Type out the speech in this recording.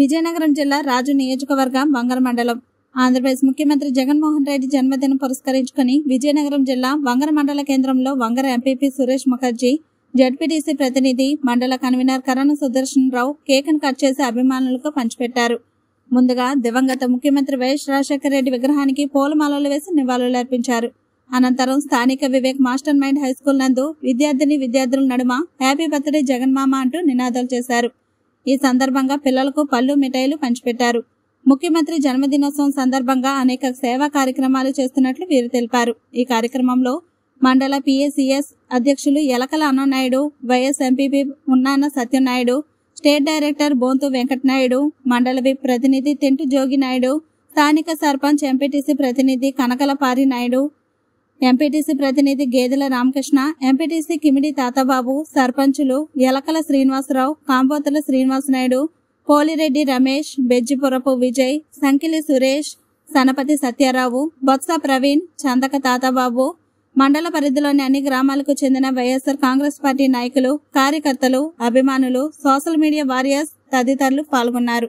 విజయనగరం జిల్లా రాజు నియోజకవర్గం వంగర మండలం ఆంధ్రప్రదేశ్ ముఖ్యమంత్రి జగన్మోహన్ రెడ్డి జన్మదినం పురస్కరించుకుని విజయనగరం జిల్లా వంగర మండల కేంద్రంలో వంగర ఎంపీపీ సురేష్ ముఖర్జీ, జడ్పీటీసీ ప్రతినిధి మండల కన్వీనర్ కరణ సుదర్శనరావు కేక్ను కట్ చేసి అభిమానులకు పంచిపెట్టారు. ముందుగా దివంగత ముఖ్యమంత్రి వైఎస్ రాజశేఖర రెడ్డి విగ్రహానికి పూలమాలలు వేసి నివాళులర్పించారు. అనంతరం స్థానిక వివేక్ మాస్టర్ మైండ్ హైస్కూల్ నందు విద్యార్థుల నడుమ హ్యాపీ బర్త్డే జగన్మామ అంటూ నినాదాలు చేశారు. ఈ సందర్భంగా పిల్లలకు పళ్ళు, మిఠాయిలు పంచిపెట్టారు. ముఖ్యమంత్రి జన్మదినోత్సవం సందర్భంగా అనేక సేవా కార్యక్రమాలు చేస్తున్నట్లు వీరు తెలిపారు. ఈ కార్యక్రమంలో మండల PACS అధ్యక్షులు Yalakala Annanaidu, vice MPP Unnana Satyanaidu, state director Bonthu Venkatanaidu, మండల విప్ ప్రతినిధి తింటు జోగి నాయుడు, స్థానిక సర్పంచ్ ఎంపీటీసీ ప్రతినిధి కనకల పారి నాయుడు, ఎంపీటీసీ ప్రతినిధి గేదెల రామకృష్ణ, ఎంపీటీసీ కిమిడి తాతాబాబు, సర్పంచులు యలకల శ్రీనివాసరావు, కాంపోతల శ్రీనివాసనాయుడు, పోలిరెడ్డి రమేష్, బెజ్జిపురపు విజయ్, సంకిలి సురేష్, సనపతి సత్యారావు, బొత్స ప్రవీణ్, చందక తాతాబాబు, మండల పరిధిలోని అన్ని గ్రామాలకు చెందిన వైఎస్ఆర్ కాంగ్రెస్ పార్టీ నాయకులు, కార్యకర్తలు, అభిమానులు, సోషల్ మీడియా వారియర్స్ తదితరులు పాల్గొన్నారు.